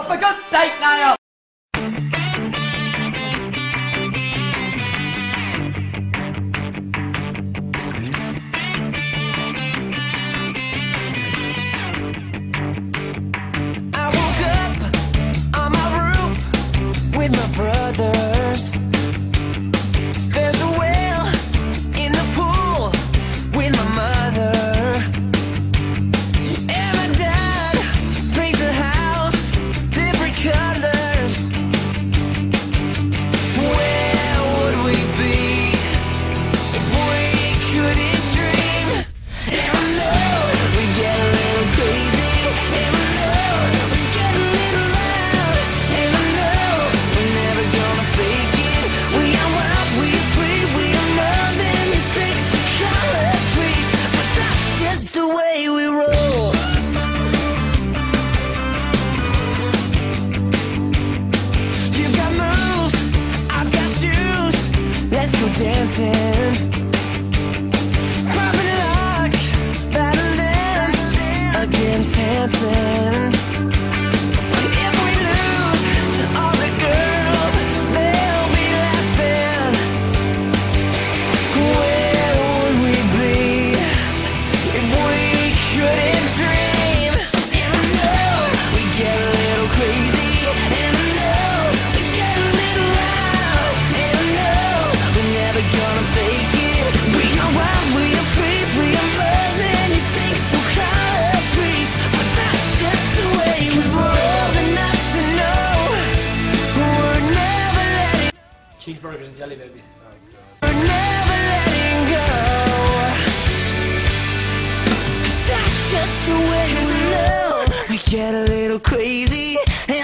for God's sake, Niall! I woke up on my roof with my brothers. There's a whale in the pool with my mother. And my dad paints the house different colors. Where would we be if we couldn't dream? And I know we get a little crazy, and I know we get a little loud, and I know we're never gonna fake it. We are wild, we are free, we are more than you think, so call us freaks, but that's just the way we roll. You've got moves, I've got shoes, let's go dancing. Popping it lock, battle dance against Hanson. If we lose, all the girls, they'll be laughing. Where would we be if we couldn't dream? And I know we get a little crazy, and I know we get a little loud, and I know we're never gonna fake it. We are wild, we are free, we are more than you think, so call us freaks, but that's just the way we roll. Enough to know we're never letting, Cheeseburgers and Jellybabies. we're never letting go. 'Cause that's just the way we know. We get a little crazy, and